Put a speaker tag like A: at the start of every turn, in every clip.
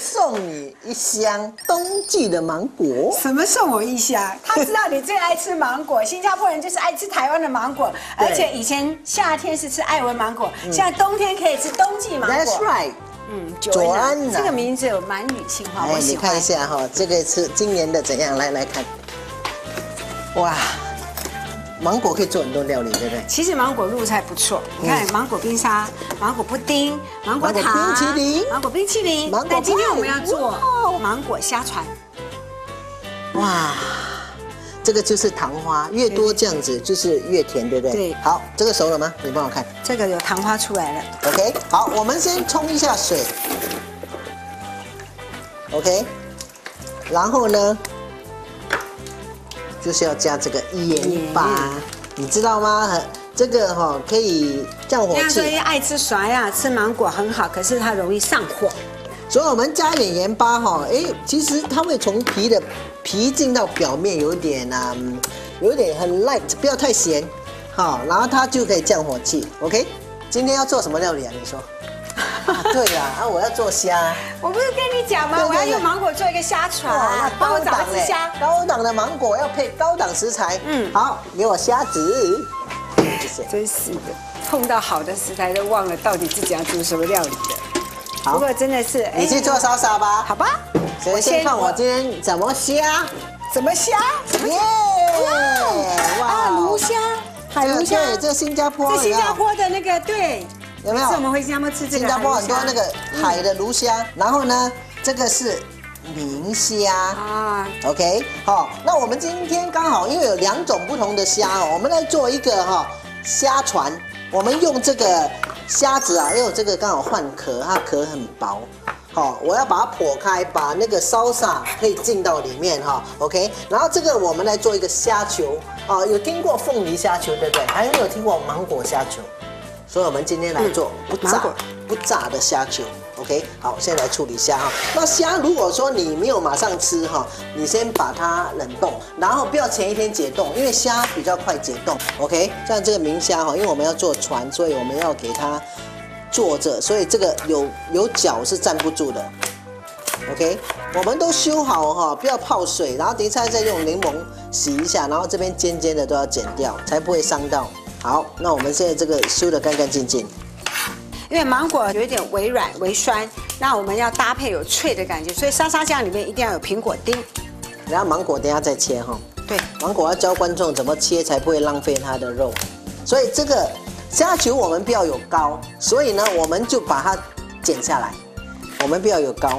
A: 送你一箱冬季的芒果。
B: 什么送我一箱？他知道你最爱吃芒果，新加坡人就是爱吃台湾的芒果，而且以前夏天是吃爱文芒果，现在冬天可以吃冬季芒果。
A: That's right。
B: 左安娜这个名字有蛮女性化，我喜欢。
A: 你看一下哈，这个是今年的怎样？来看，哇，芒果可以做很多料理，对不对？
B: 其实芒果入菜不错，你看芒果冰沙、芒果布丁、芒果塔、
A: 冰淇淋、
B: 芒果冰淇淋。但今天我们要做芒果虾船。
A: 哇，这个就是糖花，越多这样子就是越甜，对不对？
B: 对。
A: 好，这个熟了吗？你帮我看。
B: 这个有糖花出来了。
A: OK， 好，我们先冲一下水。OK， 然后呢，就是要加这个盐巴，你知道吗？这个哈可以降火气。
B: 所以爱吃酸呀，吃芒果很好，可是它容易上火。
A: 所以我们加一点盐巴哈，其实它会从皮进到表面，有一点很 light， 不要太咸，好，然后它就可以降火气。OK， 今天要做什么料理啊？你说？对呀，我要做虾。
B: 我不是跟你讲吗？我要用芒果做一个虾船，帮我找一只虾。
A: 高档的芒果要配高档食材。好，给我虾子。谢谢。
B: 真是的，碰到好的食材都忘了到底自己要煮什么料理的。不过真的是，
A: 你去做烧烧吧。
B: 好吧。
A: 我先看我今天怎么虾。
B: 怎么虾？
A: 耶！
B: 哇，鲈虾，海鲈虾。
A: 对，这新加坡。
B: 这新加坡的那个对。
A: 有没有？
B: 是我们回新加坡吃这个。
A: 新加坡很多那个海的鲈虾，然后呢，这个是明虾啊。OK， 好，那我们今天刚好因为有2种不同的虾哦，我们来做一个虾船。我们用这个虾子啊，因为这个刚好换壳，它壳很薄。好，我要把它剖开，把那个salsa可以进到里面哈。OK， 然后这个我们来做一个虾球啊，有听过凤梨虾球对不对？还有没有听过芒果虾球？ 所以，我们今天来做不炸的虾球 ，OK？ 好，现在来处理虾哈。那虾如果说你没有马上吃哈，你先把它冷冻，然后不要前一天解冻，因为虾比较快解冻 ，OK？ 像这个明虾哈，因为我们要做船，所以我们要给它坐着，所以这个有脚是站不住的 ，OK？ 我们都修好哈，不要泡水，然后等一下再用柠檬洗一下，然后这边尖尖的都要剪掉，才不会伤到。 好，那我们现在这个修得干干净净。
B: 因为芒果有一点微软微酸，那我们要搭配有脆的感觉，所以沙沙酱里面一定要有苹果丁。
A: 然后芒果等一下再切哈。
B: 对，
A: 芒果要教观众怎么切才不会浪费它的肉。所以这个虾球我们不要有膏，所以呢我们就把它剪下来，我们不要有膏。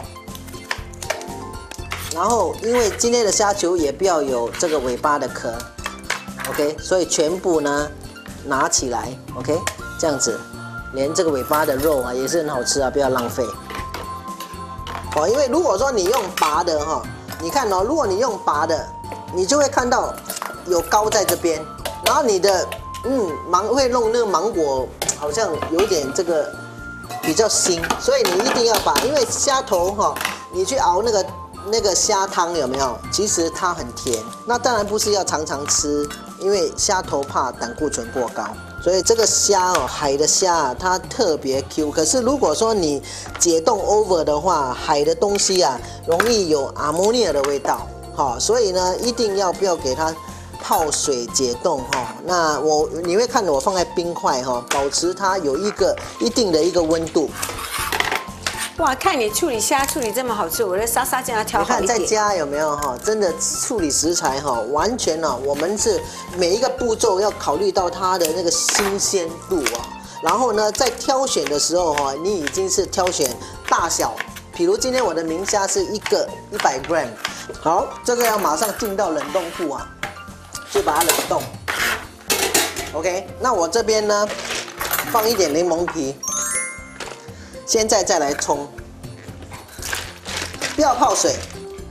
A: 然后因为今天的虾球也不要有这个尾巴的壳 ，OK， 所以全部呢。 拿起来 ，OK， 这样子，连这个尾巴的肉啊也是很好吃啊，不要浪费。哦，因为如果说你用拔的哈，你看哦，如果你用拔的，你就会看到有膏在这边，然后你的会弄那个芒果好像有点这个比较腥，所以你一定要把，因为虾头哈，你去熬那个虾汤有没有？其实它很甜，那当然不是要常常吃。 因为虾头怕胆固醇过高，所以这个虾哦，海的虾它特别 Q。可是如果说你解冻 over 的话，海的东西啊容易有阿摩尼亚的味道，好，所以呢一定要不要给它泡水解冻哈。那你会看到我放在冰块哈，保持它有一定的一个温度。
B: 哇，看你处理虾处理这么好吃，我的沙沙酱要调好一点。
A: 你看在家有没有哈？真的处理食材哈，完全呢，我们是每一个步骤要考虑到它的那个新鲜度啊。然后呢，在挑选的时候哈，你已经是挑选大小，比如今天我的明虾是一个100 gram， 好，这个要马上进到冷冻库啊，就把它冷冻。OK， 那我这边呢，放一点柠檬皮。 现在再来冲，不要泡水。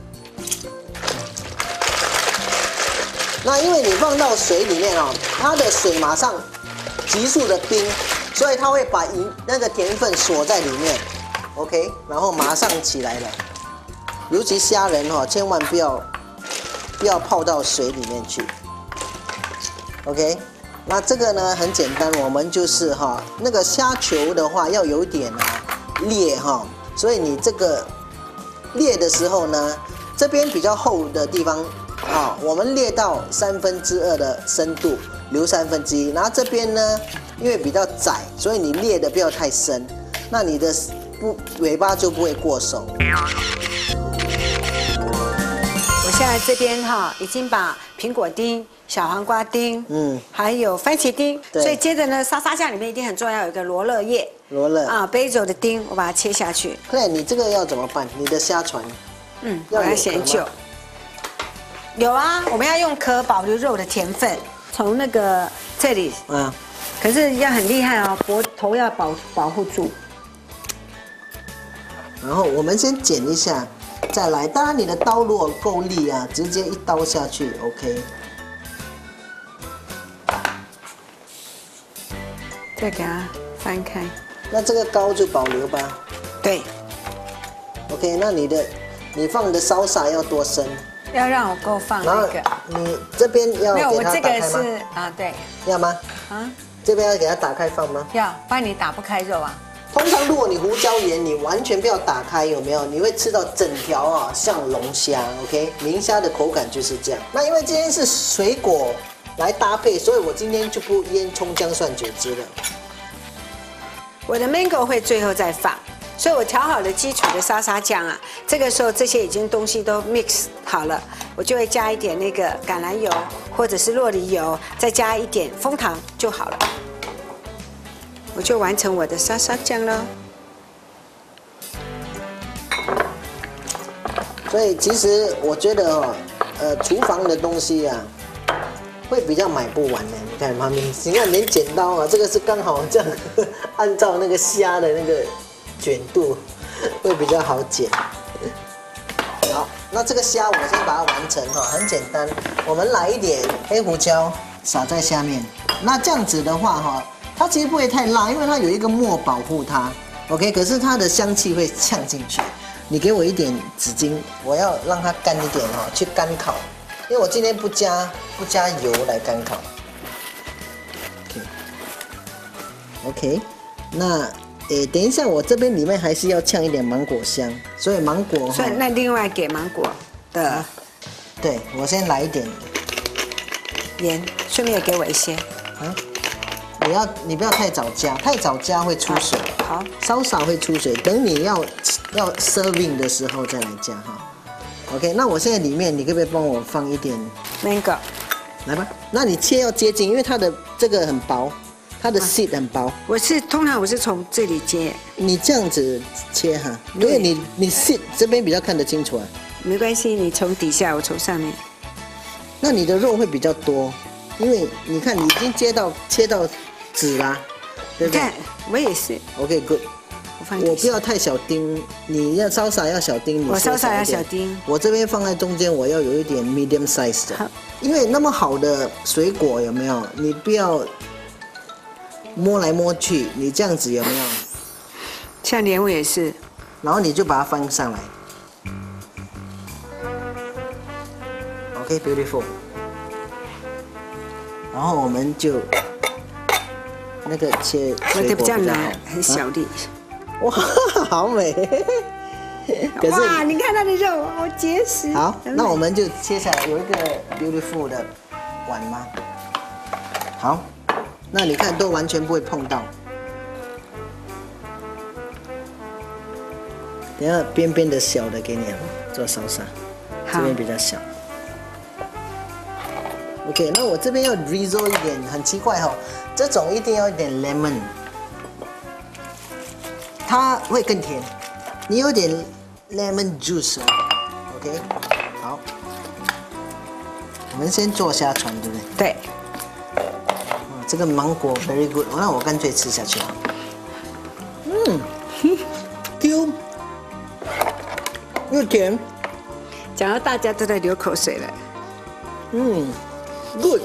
A: 那因为你放到水里面哦，它的水马上急速的冰，所以它会把那个甜分锁在里面。OK， 然后马上起来了。尤其虾仁哦，千万不要泡到水里面去。OK。 那这个呢很简单，我们就是那个虾球的话要有一点裂哈，所以你这个裂的时候呢，这边比较厚的地方啊，我们裂到2/3的深度，留1/3，然后这边呢，因为比较窄，所以你裂的不要太深，那你的尾巴就不会过熟。
B: 我现在这边哈，已经把苹果丁、小黄瓜丁，还有番茄丁，所以接着呢，沙沙酱里面一定很重要，有一个罗勒叶，啊 ，basil 的丁，我把它切下去。
A: 对，你这个要怎么办？你的虾船，
B: 我要研究。有啊，我们要用壳保留肉的甜分，从那个这里，可是要很厉害哦，头要保护住。
A: 然后我们先剪一下。再来，当然你的刀如果够利啊，直接一刀下去 ，OK。
B: 再给它翻开。
A: 那这个膏就保留吧。
B: 对。
A: OK， 那你放的烧洒要多深？
B: 要让我够放那个。
A: 你这边要给它打开吗？
B: 没有，我这个是啊，对。
A: 要吗？这边要给它打开放吗？
B: 要，不然你打不开肉啊。
A: 通常如果你胡椒盐，你完全不要打开，有没有？你会吃到整条啊，像龙虾 ，OK？ 明虾的口感就是这样。那因为今天是水果来搭配，所以我今天就不腌葱姜蒜酒汁了。
B: 我的 mango 会最后再放，所以我调好了基础的沙沙酱啊，这个时候这些已经东西都 mix 好了，我就会加一点那个橄榄油或者是酪梨油，再加一点枫糖就好了。我就完成我的沙沙酱了。
A: 所以其实我觉得哦，厨房的东西啊，会比较买不完的。你看旁边，你看连剪刀啊，这个是刚好这样按照那个虾的那个卷度，会比较好剪。好，那这个虾我先把它完成哈，很简单。我们来一点黑胡椒撒在下面。那这样子的话哈。它其实不会太辣，因为它有一个膜保护它 ，OK。可是它的香气会呛进去。你给我一点纸巾，我要让它干一点哈，去干烤。因为我今天不加油来干烤。OK。那等一下我这边里面还是要呛一点芒果香，所以芒果。
B: 所以那另外给芒果的。
A: 对，我先来一点
B: 盐，顺便也给我一些。
A: 你不要太早加，太早加会出水。
B: 好，
A: 稍稍会出水，等你要 serving 的时候再来加哈。OK， 那我现在里面你可不可以帮我放一点
B: mango？
A: 来吧，那你切要接近，因为它的这个很薄，它的 seed 很薄。
B: 通常我是从这里接。
A: 你这样子切哈，因为你 seed 这边比较看得清楚啊。
B: 没关系，你从底下，我从上面。
A: 那你的肉会比较多，因为你看你已经切到籽啦，对不对？
B: 我也是。
A: OK good。我不要太小丁，你要稍稍要小丁，
B: 我稍稍要小丁。
A: 我这边放在中间，我要有一点 medium size 的。因为那么好的水果有没有？你不要摸来摸去，你这样子有没有？
B: 像莲雾也是。
A: 然后你就把它翻上来。OK beautiful。然后我们就。那个切
B: 我的比较难，很小粒。
A: 哇，好美！
B: 可是哇，你看它的肉好结实。
A: 好，那我们就切下来，有一个 beautiful 的碗吗？好，那你看都完全不会碰到。等下边边的小的给你做salsa，这边比较小。OK， 那我这边要 drizzle 一点，很奇怪哈，这种一定要一点 lemon， 它会更甜。你有点 lemon juice， OK， 好，我们先做虾船，对不对？
B: 对。
A: 这个芒果 very good， 那我干脆吃下去了。Q， 又甜。
B: 讲到大家都在流口水了。
A: Good。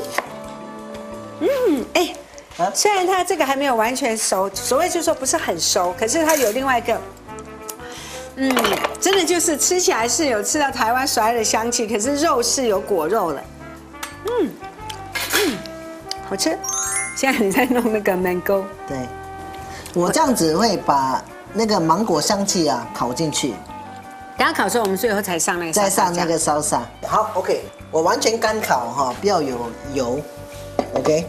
B: 虽然它这个还没有完全熟，所谓就是说不是很熟，可是它有另外一个，真的就是吃起来是有吃到台湾所爱的香气，可是肉是有果肉了。好吃。现在你在弄那个 mango。
A: 对，我这样子会把那个芒果香气啊烤进去。
B: 等下烤的时候，我们最后才上那个，
A: 再上那个烧萨。好 ，OK， 我完全干烤哈，不要有油 ，OK。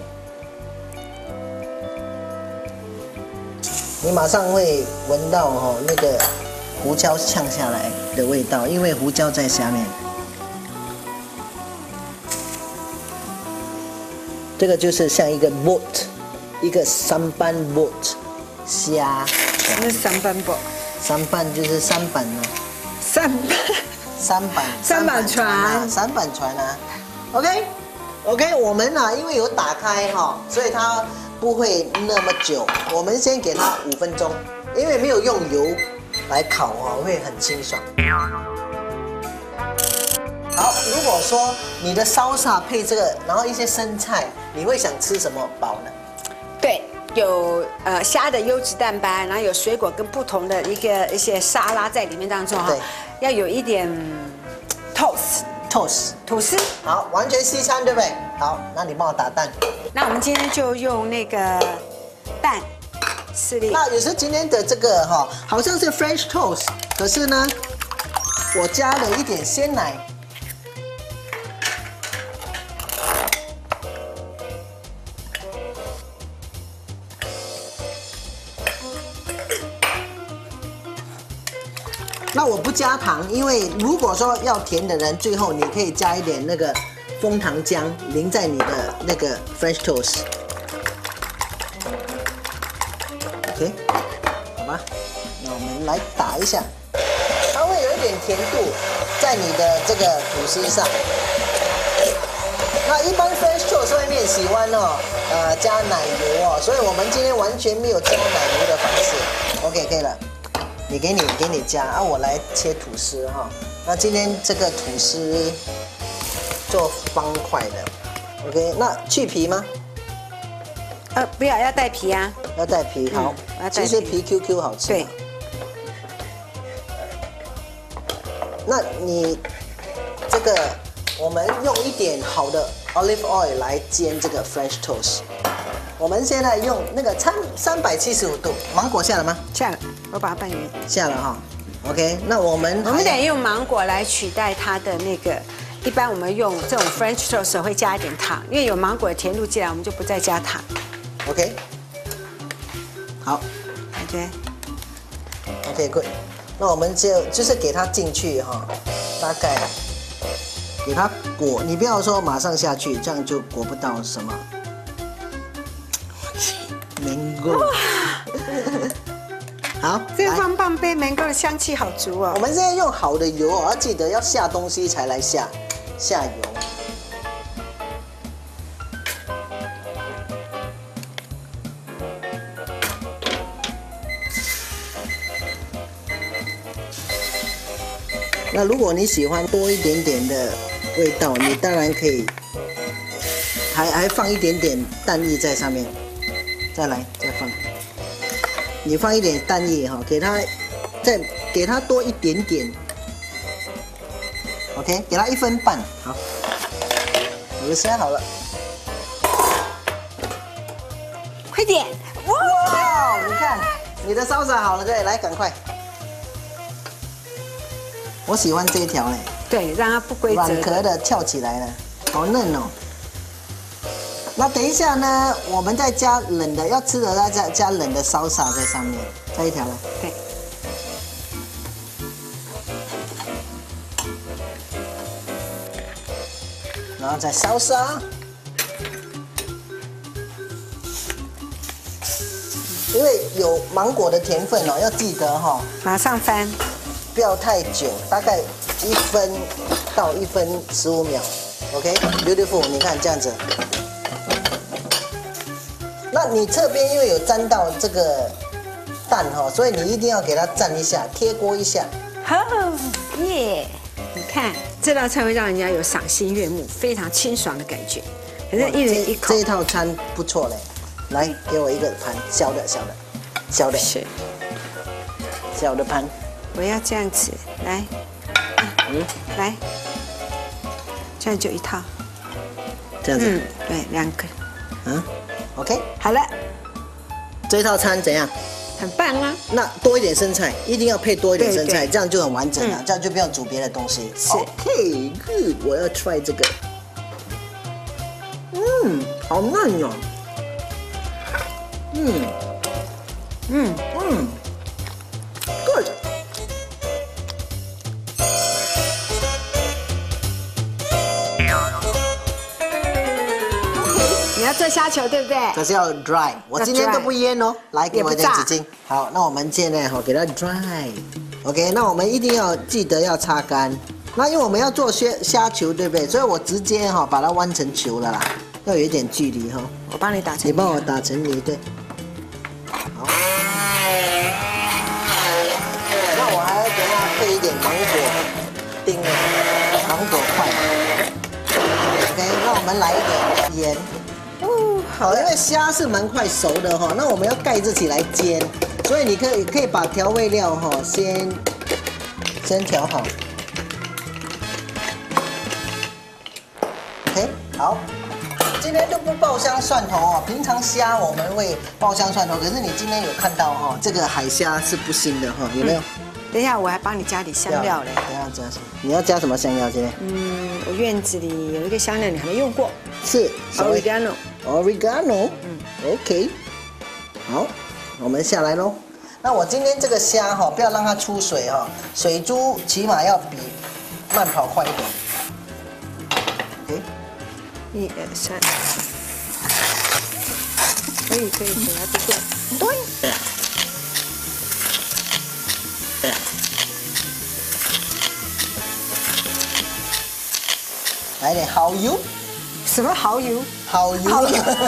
A: 你马上会闻到哈那个胡椒呛下来的味道，因为胡椒在下面。这个就是像一个 boat， 一个三板 boat 虾。
B: 那是三板 boat。
A: 三板就是三板啊。三板船啊。OK， 我们啊，因为有打开哈，所以它不会那么久。我们先给它5分钟，因为没有用油来烤哈，会很清爽。好，如果说你的烧萨配这个，然后一些生菜，你会想吃什么饱呢？
B: 对，有虾的优质蛋白，然后有水果跟不同的一些沙拉在里面当中哈，要有一点 toast 吐司。
A: 好，完全西餐对不对？好，那你帮我打蛋。
B: 那我们今天就用那个蛋4粒。
A: 那也是今天的这个哈，好像是 French toast， 可是呢，我加了一点鲜奶。那我不加糖，因为如果说要甜的人，最后你可以加一点那个枫糖浆淋在你的那个 French toast。OK， 好吧，那我们来打一下，它会有一点甜度在你的这个吐司上。那一般 French toast 外面喜欢加奶油哦，所以我们今天完全没有加奶油的方式。OK， 可以了。你给你加啊，我来切吐司哈。那今天这个吐司做方块的 ，OK？ 那去皮吗？
B: 不要，要带皮啊。
A: 要带皮，好。其实皮 QQ 好吃。对。那你这个，我们用一点好的 olive oil 来煎这个 French toast。我们现在用那个375度，芒果下了吗？
B: 下了，我把它拌匀。
A: 下了哈 ，OK。那我们
B: 得用芒果来取代它的那个。一般我们用这种 French toast 会加一点糖，因为有芒果的甜度进来，我们就不再加糖。
A: OK。好。OK good。那我们就是给它进去哈，大概给它裹，你不要说马上下去，这样就裹不到什么。Mango， 好，
B: 这个棒棒杯 Mango 的香气好足哦。
A: 我们现在用好的油哦，要记得要下东西才来下油。那如果你喜欢多一点点的味道，你当然可以还放一点点蛋液在上面。再放，你放一点蛋液哈，再给它多一点点 ，OK， 给它1分半，好，我的虾好了，
B: 快点，
A: 哇，你看你的烧萨好了，对，来赶快，我喜欢这一条嘞，
B: 对，让它不规则，
A: 软壳的跳起来了，好嫩哦。那等一下呢，我们再加冷的，要吃的再加冷的烧萨在上面，再一条了。
B: 对。
A: 然后再烧萨，因为有芒果的甜分哦，要记得哈，
B: 马上翻，
A: 不要太久，大概1分到1分15秒。OK，beautiful， 你看这样子。那你侧边因为有沾到这个蛋哈，所以你一定要给它蘸一下，贴锅一下。
B: 好耶！你看这道菜会让人家有赏心悦目，非常清爽的感觉。可是一人一口，
A: 这一套餐不错嘞。来，给我一个盘，小的，
B: 是
A: 小的盘。
B: 我要这样子，来，来，这样就一套。
A: 这样子。
B: 对，2个。
A: OK，
B: 好了，
A: 这一套餐怎样？
B: 很棒啊。
A: 那多一点生菜，一定要配多一点生菜，
B: 对
A: 这样就很完整了，这样就不用煮别的东西。
B: 是
A: OK good， 我要 try 这个。好嫩哦。good。
B: 你要做虾球对不对？
A: 可是要 dry， 我今天都不腌哦。来，给我一点纸巾。好，那我们现在给它 dry。OK， 那我们一定要记得要擦干。那因为我们要做虾球，对不对？所以我直接把它弯成球了啦，要有一点距离哈。
B: 我帮你打成。
A: 你帮我打成泥，对。好。那我还要给它配一点芒果丁的芒果块。OK， 那我们来一点盐。好，因为虾是蛮快熟的哈，那我们要盖着起来煎，所以你可以把调味料先调好。OK， 好，今天就不爆香蒜头哦。平常虾我们会爆香蒜头，可是你今天有看到这个海虾是不腥的有没有？
B: 等一下，我还帮你加点香料嘞。
A: 等一下加什么？你要加什么香料今天？
B: 我院子里有一个香料，你还没用过，
A: 是
B: oregano。
A: OK， 好，我们下来喽。那我今天这个虾不要让它出水水珠起码要比慢跑快一点。OK，
B: 1、2、3，可以，给它不过。对。
A: 来点蚝油。
B: 什么蚝油？
A: 蚝油。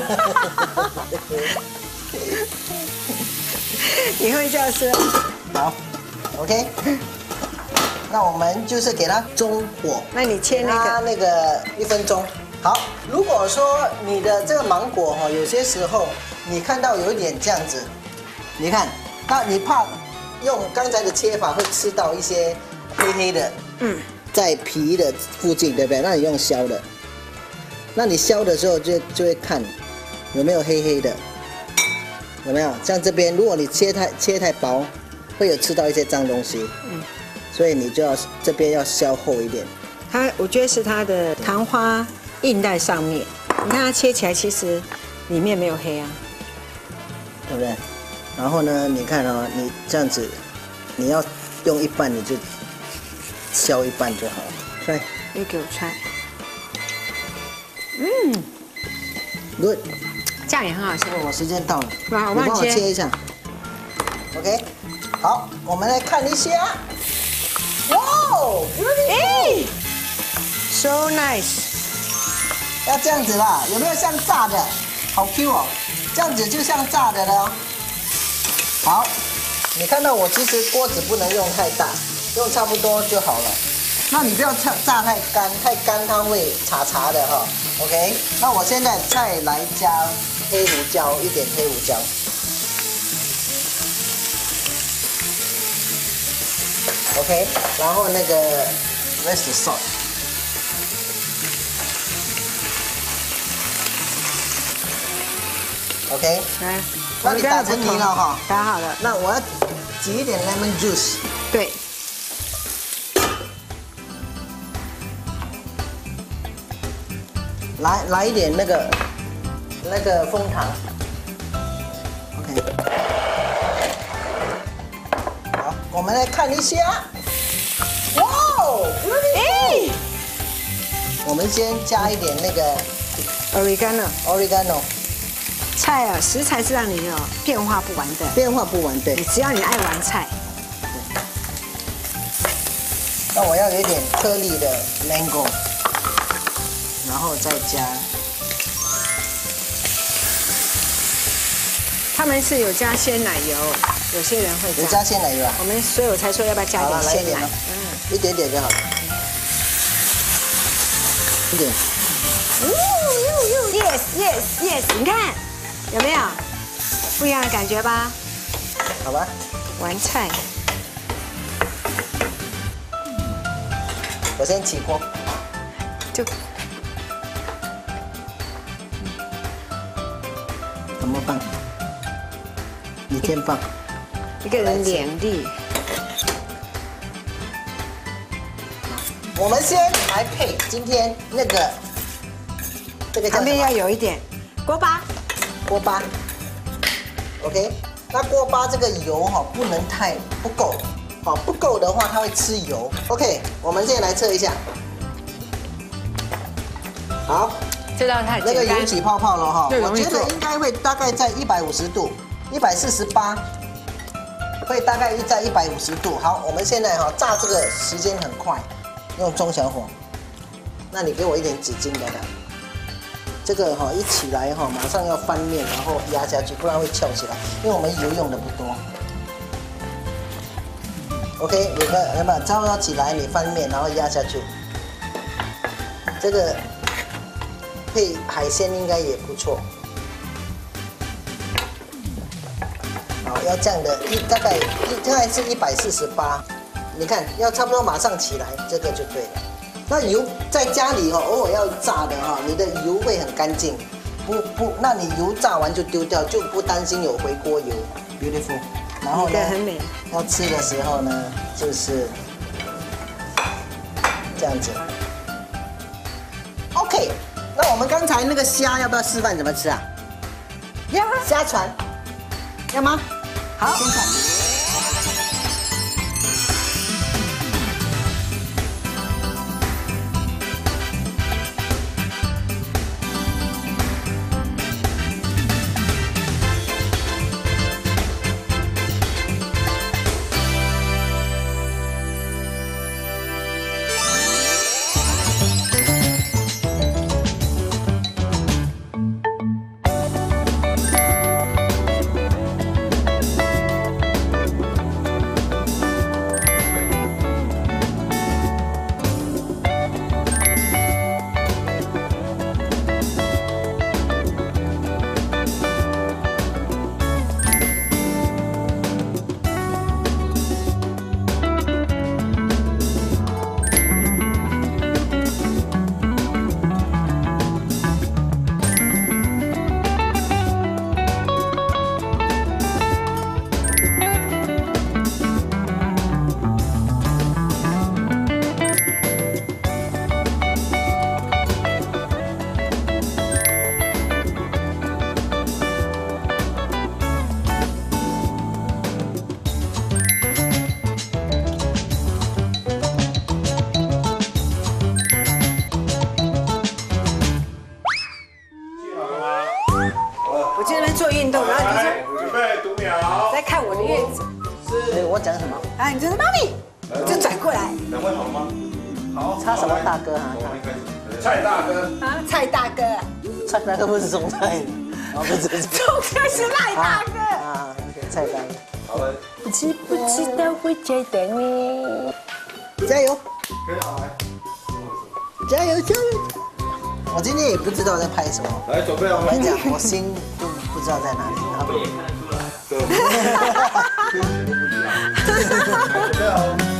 B: 你会这样说？
A: 好 ，OK。那我们就是给它中火。
B: 那你切
A: 那个1分钟。好，如果说你的这个芒果有些时候你看到有一点这样子，你看，那你怕用刚才的切法会吃到一些黑黑的，在皮的附近，对不对？那你用削的，那你削的时候就会看有没有黑黑的，有没有？像这边，如果你切太薄，会有吃到一些脏东西，所以你就要这边要削厚一点。
B: 我觉得是它的糖花印在上面，你看它切起来其实里面没有黑啊，
A: 对不对？然后呢，你看你这样子，你要用一半你就削一半就好了。来，
B: 你给我穿。
A: good，
B: 这样也很好吃。
A: 我时间到了，
B: 我
A: 你帮我
B: 切
A: 切一下。OK， 好，我们来看一下。哇哦
B: ，so nice，
A: 要这样子啦，有没有像炸的？好 Q 哦，这样子就像炸的了。好，你看到我其实锅子不能用太大，用差不多就好了。那你不要炸太干，太干它会茶的哈。OK， 那我现在再来加黑胡椒，一点黑胡椒。OK， 然后那个 rest salt。OK，
B: 来，
A: 那你打成泥了哈？
B: 打好了。
A: 那我要挤一点 lemon juice。
B: 对。
A: 来一点那个枫糖。OK。好，我们来看一下。哇哦！我们先加一点那个 oregano。
B: 菜啊，食材是让你变化不完的。
A: 变化不完，对。
B: 只要你爱玩菜。
A: 那我要有一点颗粒的 mango， 然后再加。
B: 他们是有加鲜奶油，有些人会
A: 有加鲜奶油啊。
B: 所以我才说要不要加点鲜奶。
A: 一点点就好了。一点。
B: Yes， 你看有没有不一样的感觉吧？
A: 好吧。
B: 玩菜。
A: 我先起锅。
B: 就。
A: 怎么放？你先放。
B: 一个人2粒。
A: 我们先来配今天那个这个
B: 旁边要有一点锅巴
A: ，OK。那锅巴这个油哈不能太不够，好不够的话它会吃油。OK， 我们现在来测一下。好，
B: 这道太
A: 那个油起泡泡了哈，我觉得
B: 最容易做
A: 应该会大概在150度，148，会大概在150度。好，我们现在哈炸这个时间很快，用中小火。那你给我一点纸巾的啦。这个哈一起来哈，马上要翻面，然后压下去，不然会翘起来。因为我们油用的不多。OK， 有没有招摇起来？你翻面，然后压下去。这个配海鲜应该也不错。好，要这样的，大概是148。你看，要差不多马上起来，这个就对了。那油在家里偶尔要炸的哈，你的油会很干净，不，那你油炸完就丢掉，就不担心有回锅油 ，beautiful。然后呢，
B: 很美。
A: 要吃的时候呢，就是这样子。OK， 那我们刚才那个虾要不要示范怎么吃啊？
B: 要啊，
A: 虾船，要吗？
B: 好，
A: 先看。
B: 我这边做运动，然后你说
C: 准备读秒。
B: 在看我的月子，
A: 对，我讲什么？
B: 啊，你就说妈咪，就转过来
C: 两位好了吗？好。
A: 他什么大哥啊？
C: 蔡大哥。
B: 啊，蔡大哥，
A: 蔡大哥不是中菜的，哦不是，
B: 中哥是赖大哥。
A: 啊，蔡大哥。
C: 好了。
B: 知不知道会再等你？
A: 加油！
C: 可以好来。
A: 加油加油！我今天也不知道在拍什么。
C: 来，准备好了。
A: 我跟你讲，我心都不知道在哪里。
C: 对。准备好。